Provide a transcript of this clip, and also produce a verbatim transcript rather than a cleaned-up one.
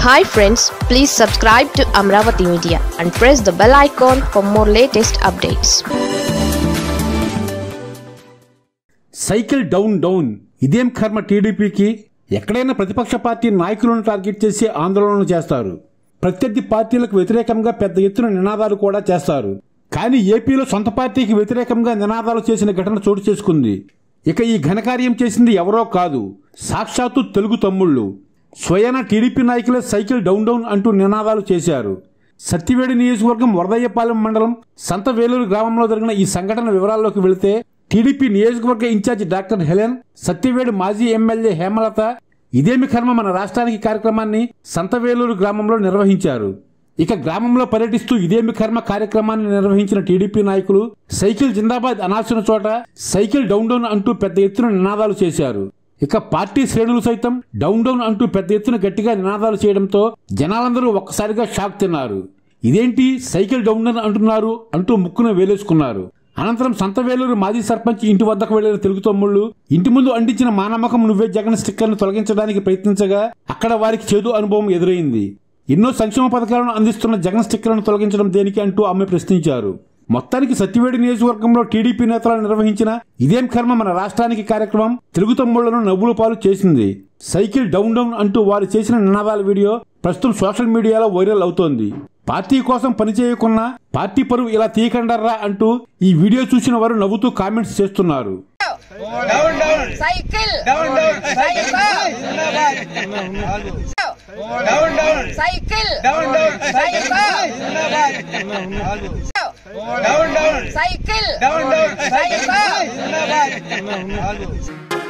Hi friends, please subscribe to Amaravathi Media and press the bell icon for more latest updates. Cycle down down ఇదేం కర్మ టీడీపీకి. ఎక్కడైనా ప్రతిపక్ష party నాయకులను target చేసి ఆందోళనలు చేస్తారు. ప్రత్యర్థి పార్టీలకు వ్యతిరేకంగా పెద్ద ఎత్తున నినాదాలు కూడా చేస్తారు. కానీ ఏపీలో సొంత పార్టీకి వ్యతిరేకంగా నినాదాలు చేసిన ఘటన చోటు చేసుకుంది. ఇక ఈ ఘనకార్యం చేసింది ఎవరో కాదు, సాక్షాత్తు తెలుగు తమ్ముళ్లు. స్వయాన టీడీపీ నాయకులే సైకిల్ డౌన్ డౌన్ అంటూ నినాదాలు చేశారు. సత్తివేడి నియోజకవర్గం వరదయ్యపాలెం మండలం సంతవేలూరు గ్రామంలో జరిగిన ఈ సంఘటన వివరాల్లోకి వెళితే, టీడీపీ నియోజకవర్గ ఇన్ఛార్జి డాక్టర్ హెలెన్, సత్తివేడి మాజీ ఎమ్మెల్యే హేమలత ఇదేమి కర్మ మన రాష్ట్రానికి కార్యక్రమాన్ని సంతవేలూరు గ్రామంలో నిర్వహించారు. ఇక గ్రామంలో పర్యటిస్తూ ఇదేమి కర్మ కార్యక్రమాన్ని నిర్వహించిన టీడీపీ నాయకులు సైకిల్ జిందాబాద్ అనాల్సిన చోట సైకిల్ డౌన్ డౌన్ అంటూ పెద్ద ఎత్తున నినాదాలు చేశారు. ఇక పార్టీ శ్రేణులు సైతం డౌన్ డౌన్ అంటూ పెద్ద ఎత్తున గట్టిగా నినాదాలు చేయడంతో జనాలందరూ ఒక్కసారిగా షాక్ తిన్నారు. ఇదేంటి సైకిల్ డౌన్ డౌన్ అంటున్నారు అంటూ ముక్కున వేలేసుకున్నారు. అనంతరం సంతవేలూరు మాజీ సర్పంచ్ ఇంటి వద్దకు వెళ్లిన తెలుగు తమ్ముళ్లు ఇంటి ముందు అంటించిన మానమ్మకం నువ్వే జగన్ స్టిక్కర్ ను తొలగించడానికి ప్రయత్నించగా అక్కడ వారికి చేదు అనుభవం ఎదురైంది. ఎన్నో సంక్షేమ పథకాలను అందిస్తున్న జగన్ స్టిక్కర్లను తొలగించడం దేనికి అంటూ ఆమె ప్రశ్నించారు. మొత్తానికి సత్తివేడి నియోజకవర్గంలో టీడీపీ నేతలు నిర్వహించిన ఇదేం కర్మ మన రాష్ట్రానికి కార్యక్రమం తెలుగు తమ్ముళ్లను నవ్వుల పాలు చేసింది. సైకిల్ డౌన్ డౌన్ అంటూ వారు చేసిన నినాదాల వీడియో ప్రస్తుతం సోషల్ మీడియాలో వైరల్ అవుతోంది. పార్టీ కోసం పనిచేయకున్నా పార్టీ పరువు ఇలా తీయకండర్రా అంటూ ఈ వీడియో చూసిన వారు నవ్వుతూ కామెంట్స్ చేస్తున్నారు. Down, down, cycle, down, down, cycle,